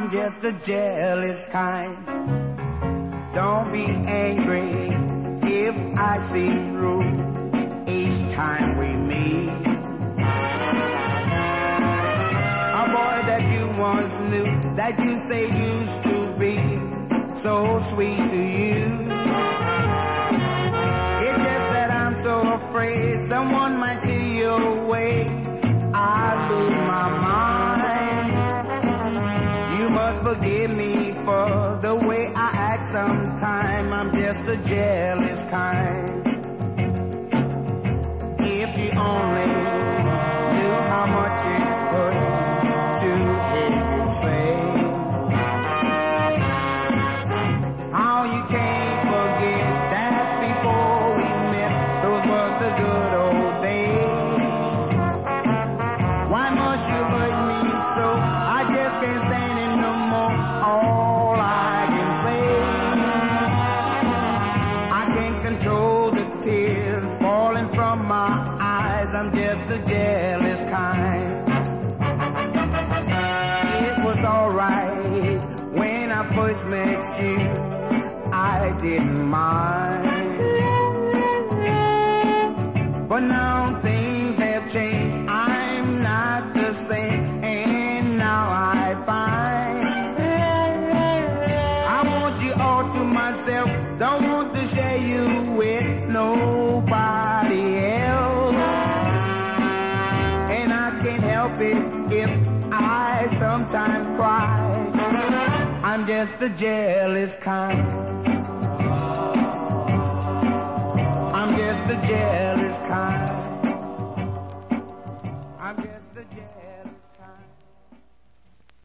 I'm just a jealous kind. Don't be angry if I seem rude each time we meet. A boy that you once knew, that you say used to be so sweet to you. It's just that I'm so afraid someone might steal you away. I lose my mind. You must forgive me for the way I act sometime. I'm just a jealous kind. If you only knew how much it hurt to hear you say how you can't forget that before we met, those was the good old days. Why must you hurt me so? I just can't stand it no more. All I can say, I can't control the tears falling from my eyes. I'm just a jealous kind. It was alright when I first met you, I didn't mind. But now things have changed, I'm not the same, and now I find I want you all to myself, don't want to share you with nobody else. And I can't help it if I sometimes cry. I'm just a jealous kind. I'm just a jealous kind. I'm just a jealous